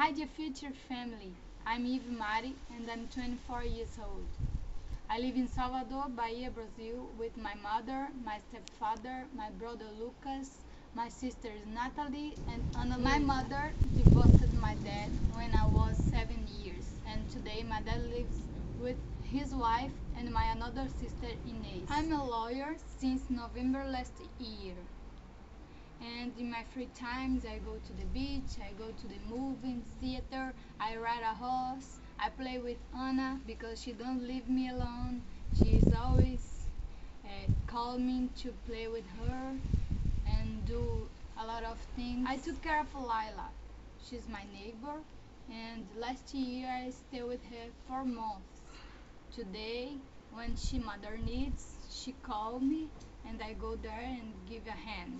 Hi dear future family, I'm Eve Mari and I'm 24 years old. I live in Salvador, Bahia, Brazil with my mother, my stepfather, my brother Lucas, my sisters Natalie and Ana. My mother divorced my dad when I was 7 years and today my dad lives with his wife and my another sister Inez. I'm a lawyer since November last year. And in my free times I go to the beach, I go to the movie theater, I ride a horse, I play with Anna because she don't leave me alone. She is always calling me to play with her and do a lot of things. I took care of Lila. She's my neighbor and last year I stayed with her for months. Today when she mother needs, she call me and I go there and give a hand.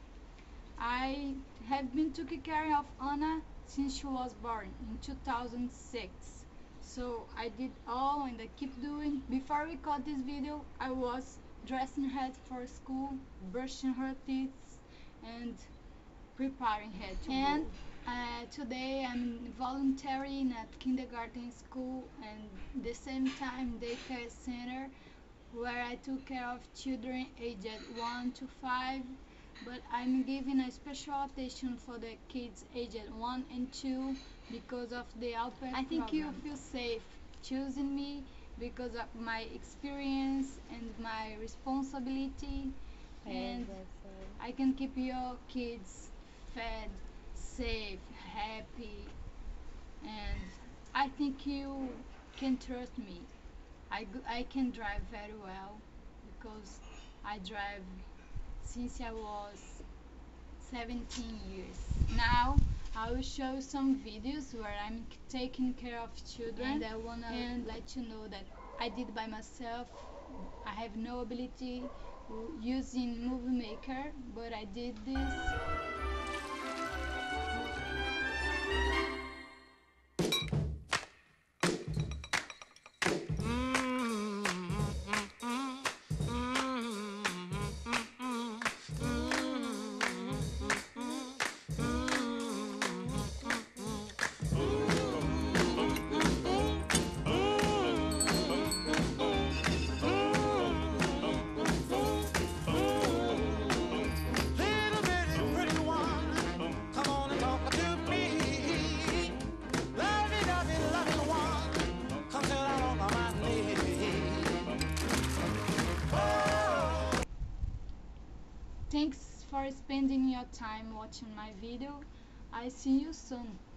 I have been taking care of Anna since she was born in 2006. So I did all and I keep doing. Before we cut this video, I was dressing her for school, brushing her teeth and preparing her to go. Today I'm volunteering at kindergarten school and the same time daycare center where I took care of children aged 1 to 5. But I'm giving a special attention for the kids aged 1 and 2 because of the Au Pair I think program. You feel safe choosing me because of my experience and my responsibility, and I can keep your kids fed, safe, happy, and I think you can trust me. I can drive very well because I drive since I was 17 years. Now I will show some videos where I'm taking care of children and I wanna let you know that I did by myself. I have no ability using Movie Maker, but I did this. Thanks for spending your time watching my video. I see you soon.